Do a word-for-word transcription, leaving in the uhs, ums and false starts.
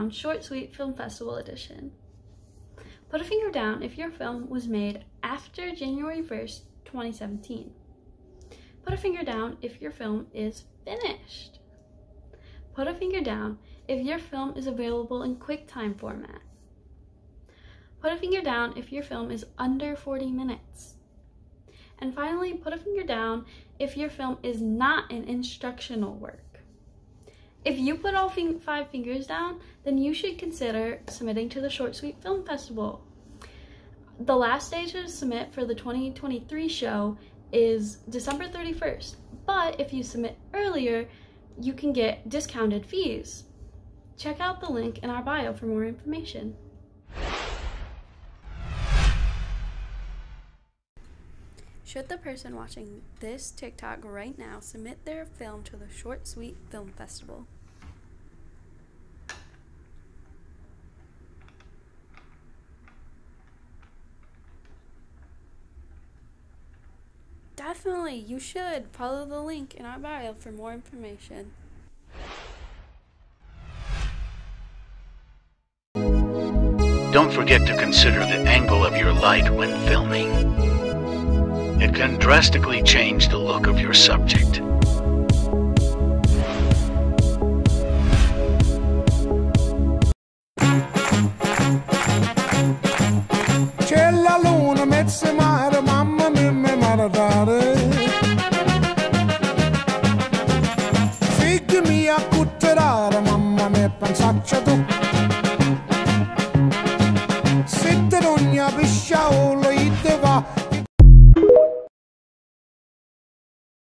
Down Short Sweet Film Festival Edition. Put a finger down if your film was made after January first, twenty seventeen. Put a finger down if your film is finished. Put a finger down if your film is available in QuickTime format. Put a finger down if your film is under forty minutes. And finally, put a finger down if your film is not an instructional work. If you put all five fingers down, then you should consider submitting to the Short Sweet Film Festival. The last day to submit for the twenty twenty-three show is December thirty-first, but if you submit earlier, you can get discounted fees. Check out the link in our bio for more information. Should the person watching this TikTok right now submit their film to the Short Sweet Film Festival? Definitely, you should follow the link in our bio for more information. Don't forget to consider the angle of your light when filming. It can drastically change the look of your subject. C'è la luna, mezza mare, mamma mia, mi maradare. Figli mia, cutterare, mamma mia, pensaccia tu. Sitte d'ogna pisciaola.